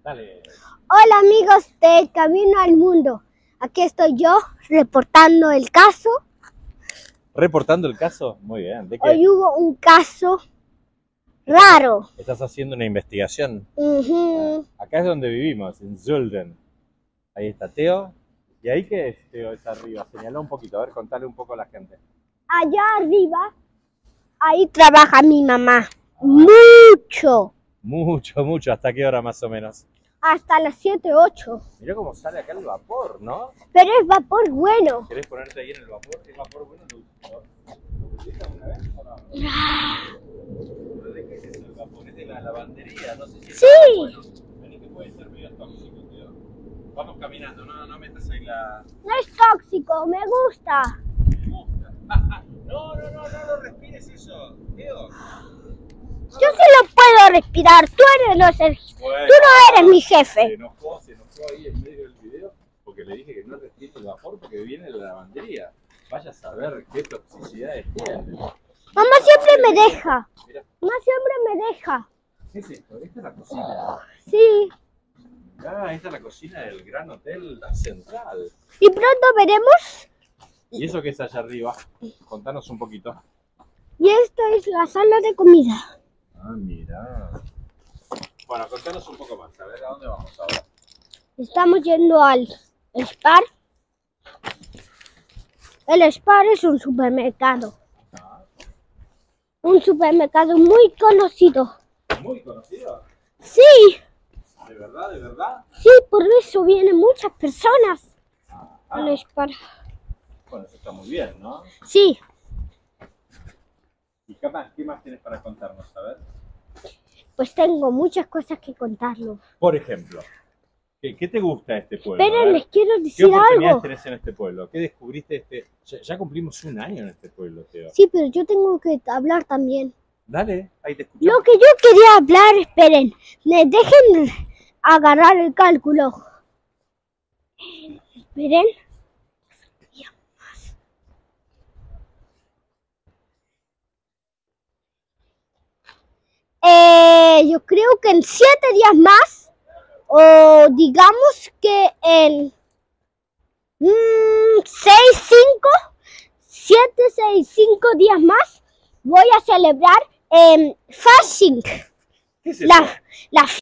Dale. Hola amigos de Camino al Mundo. Aquí estoy yo reportando el caso. ¿Reportando el caso? Muy bien. ¿De qué? Hoy hubo un caso raro. ¿Estás haciendo una investigación? Acá Acá es donde vivimos, en Zulden. Ahí está Teo. ¿Y ahí qué es, Teo? Es arriba. Señalá un poquito, a ver, contale un poco a la gente. Allá arriba, ahí trabaja mi mamá. Mucho. Mucho. ¿Hasta qué hora más o menos? Hasta las 7, 8. Mirá cómo sale acá el vapor, ¿no? Pero es vapor bueno. ¿Querés ponerte ahí en el vapor? ¿Es vapor bueno? ¿Lo utilizas una vez o no? ¿Pero de qué es eso el vapor? Es de la lavandería, no sé si es Sí. bueno. Vení que puede ser medio tóxico, Teo. Vamos caminando, no metas ahí la... No es tóxico, me gusta. Me gusta. No lo respires eso, Teo. Yo sí lo puedo respirar. Tú Bueno, tú no eres mi se jefe. enojó ahí en medio del video porque le dije que no respire el vapor porque viene de la lavandería. Vaya a saber qué toxicidades tiene. Mamá siempre me deja. Mira, Mamá siempre me deja. ¿qué es esto? Esta es la cocina. Sí. Mirá, esta es la cocina del Gran Hotel Central. Y pronto veremos. ¿Y eso qué es allá arriba? Contanos un poquito. Y esta es la sala de comida. Ah, mira. Bueno, contanos un poco más. A ver, ¿a dónde vamos ahora? Estamos yendo al Spar. El Spar es un supermercado. Un supermercado muy conocido. ¿Muy conocido? Sí, ¿De verdad? ¿De verdad? sí, por eso vienen muchas personas al Spar. Bueno, eso está muy bien, ¿no? Sí, ¿Y qué más tienes para contarnos? A ver. pues tengo muchas cosas que contarles. Por ejemplo, ¿qué te gusta de este pueblo? Pero A ver, les quiero ¿qué decir oportunidades algo. tenés en este pueblo? ¿Qué descubriste Ya cumplimos un año en este pueblo, Teo. Sí, pero yo tengo que hablar también. Dale, ahí te escuchamos. Lo que yo quería hablar, esperen, me dejen agarrar el cálculo. Esperen. Yo creo que en 7 días más, o digamos que en 5 días más, voy a celebrar Fasching. ¿Qué es eso? La